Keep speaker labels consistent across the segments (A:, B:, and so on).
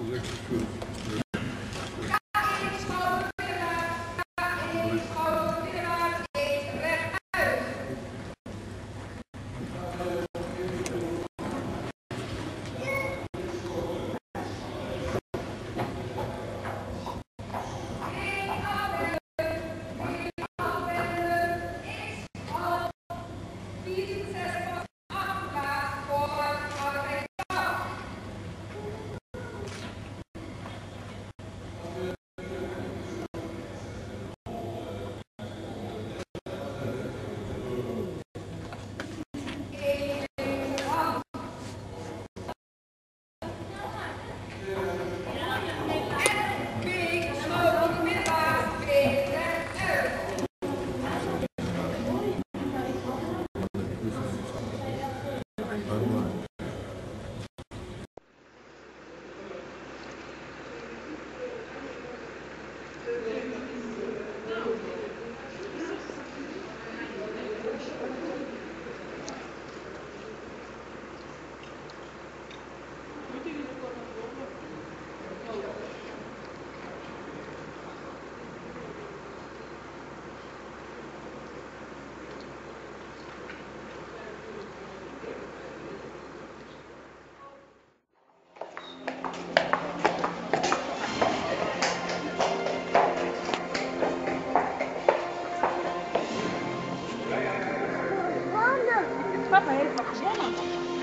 A: Papa heeft nog gewonnen.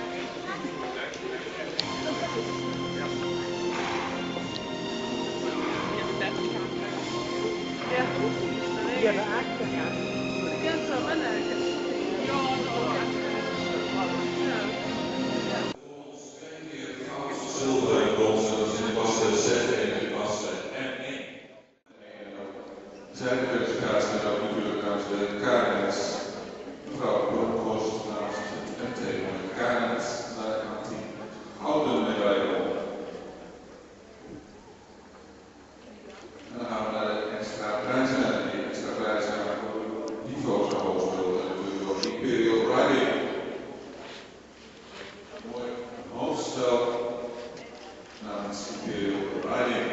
A: Ja, de achter, ja. Ja, zo wel leuk.
B: Zilver en brons, dus dit was de Z en dit was de M1. Zijn kwalificatie en ook natuurlijk namens de KNS. Mevrouw Bronkhorst namens het MT van de KNS naar het team. Gouden medaille op. En dan gaan we naar de extra prijzen. En die extra prijzen gaan voor niveaus naar hoog spelen. En natuurlijk door Imperial Riding. Mooi hoofdstel namens Imperial Riding.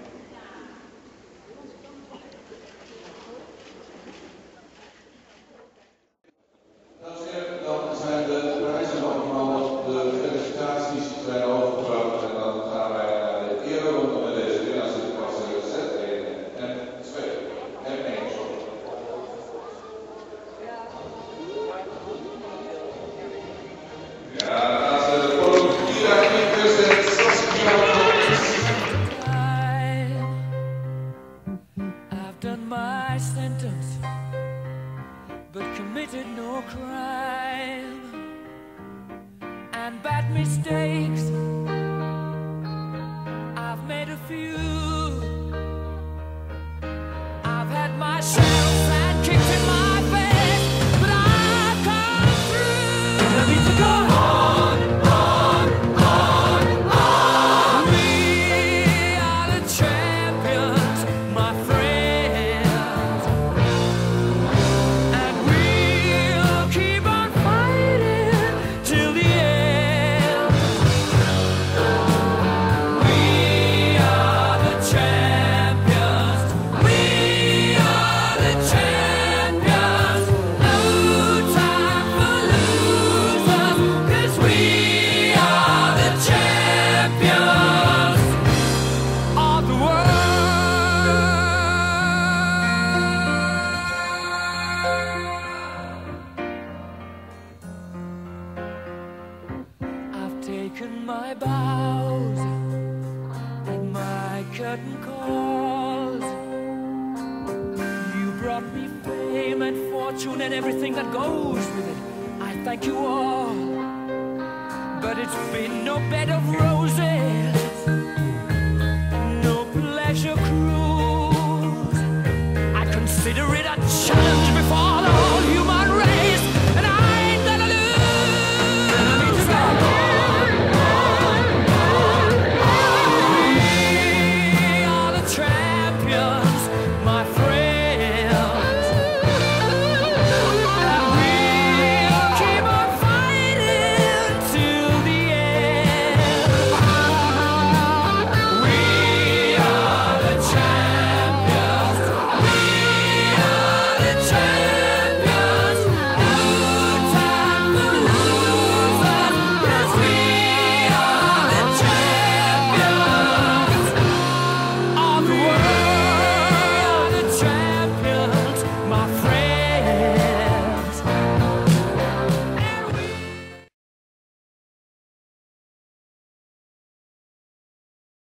B: Dames en heren, dan zijn de prijzen nog eenmaal, de felicitaties zijn overgebracht en dan gaan wij naar de ereronde met deze winnaars in de klasse Z1 en M2 en M1. Ja, dan gaan ze de Polokira Kiekers en Saskia Lopez.
C: I've done my sentence, but committed no crime and bad mistakes. I've made a few. I've had my shells and kicks in my face, but I've come through. I need to go on, on, on, on. We are the champions, my friends, and we'll keep on fighting till the end. We are the champions. We are the champions. No time for losers, 'cause we are the champions of the world. I've taken my bows and my curtain calls. You brought me fame and fortune and everything that goes with it. I thank you all, but it's been no bed of roses.